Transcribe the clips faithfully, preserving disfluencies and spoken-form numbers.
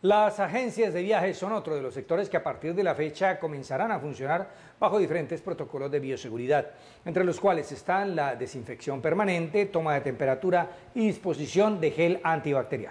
Las agencias de viajes son otro de los sectores que a partir de la fecha comenzarán a funcionar bajo diferentes protocolos de bioseguridad, entre los cuales están la desinfección permanente, toma de temperatura y disposición de gel antibacterial.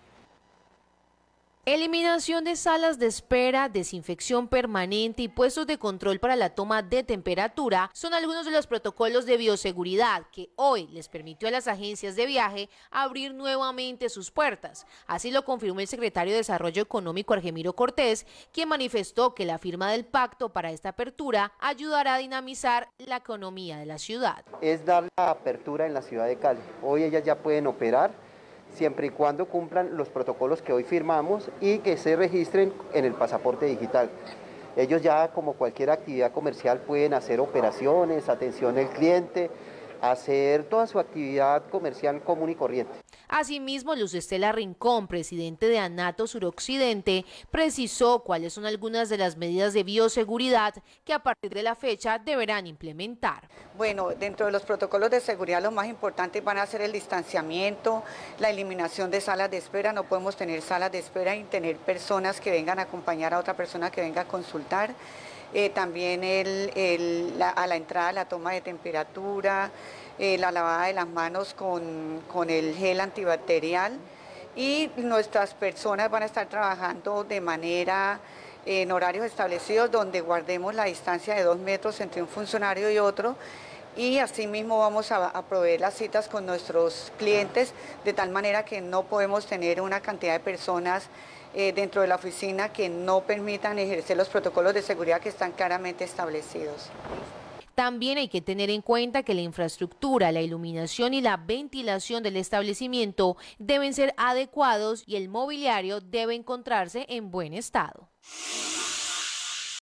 Eliminación de salas de espera, desinfección permanente y puestos de control para la toma de temperatura son algunos de los protocolos de bioseguridad que hoy les permitió a las agencias de viaje abrir nuevamente sus puertas. Así lo confirmó el secretario de Desarrollo Económico Argemiro Cortés, quien manifestó que la firma del pacto para esta apertura ayudará a dinamizar la economía de la ciudad. Es dar la apertura en la ciudad de Cali. Hoy ellas ya pueden operar, siempre y cuando cumplan los protocolos que hoy firmamos y que se registren en el pasaporte digital. Ellos ya, como cualquier actividad comercial, pueden hacer operaciones, atención al cliente, hacer toda su actividad comercial común y corriente. Asimismo, Luz Estela Rincón, presidente de ANATO Suroccidente, precisó cuáles son algunas de las medidas de bioseguridad que a partir de la fecha deberán implementar. Bueno, dentro de los protocolos de seguridad los más importantes van a ser el distanciamiento, la eliminación de salas de espera. No podemos tener salas de espera y tener personas que vengan a acompañar a otra persona que venga a consultar. Eh, también el, el, la, a la entrada la toma de temperatura, eh, la lavada de las manos con, con el gel antibacterial, y nuestras personas van a estar trabajando de manera eh, en horarios establecidos donde guardemos la distancia de dos metros entre un funcionario y otro, y asimismo vamos a, a proveer las citas con nuestros clientes de tal manera que no podemos tener una cantidad de personas Eh, dentro de la oficina que no permitan ejercer los protocolos de seguridad que están claramente establecidos. También hay que tener en cuenta que la infraestructura, la iluminación y la ventilación del establecimiento deben ser adecuados y el mobiliario debe encontrarse en buen estado.